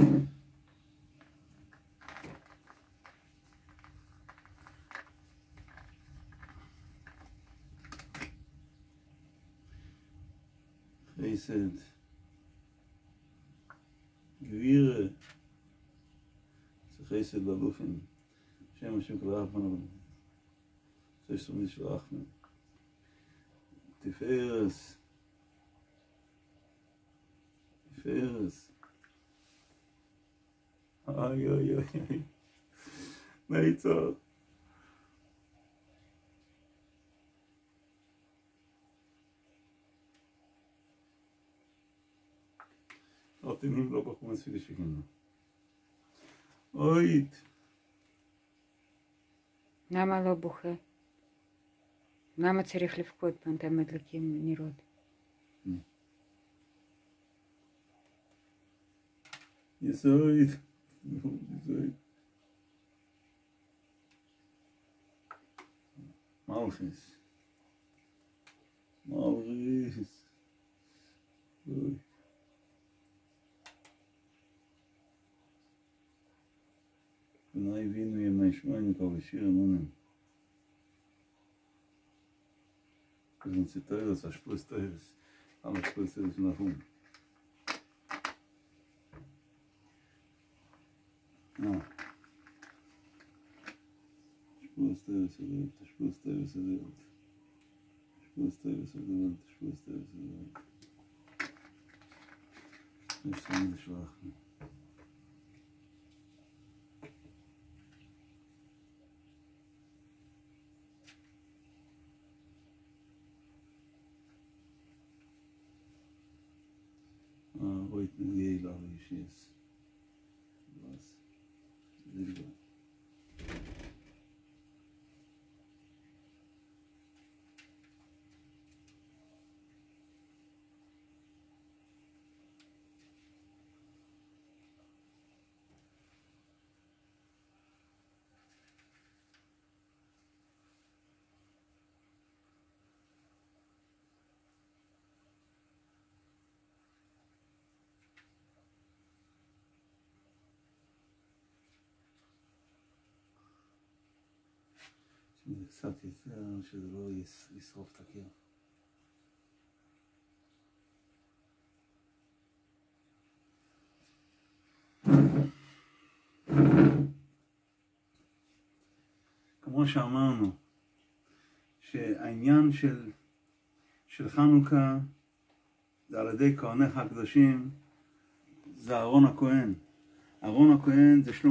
חסד, גבירה, זה חסד בגופן, שם השם כל רחמן, חסד של רחמן, תפארס, תפארס, איי איי איי איי, נעצר. תנים לא בחום הספידי שכינו. אוית. למה לא בוכה? למה צריך לבכות פעם מדליקים נרות? יסוית. מלכס. מלכס. אוי. בנאי וינו ימי שמיינו כל בשיר אמונם. אז נציטרס, אשפלס תרס. על אשפלס תרס נחום. אשפלס תרס אדרת, אשפלס תרס אדרת. אשפלס תרס אדרת, אשפלס תרס אדרת. יש תמיד שלחנו. Heute gehe ich glaube ich jetzt. Was? Silber. זה קצת יותר שזה לא ישרוף את הקיר. כמו שאמרנו, שהעניין של חנוכה זה על ידי כהניך הקדושים, זה אהרון הכהן. אהרון הכהן זה שלמה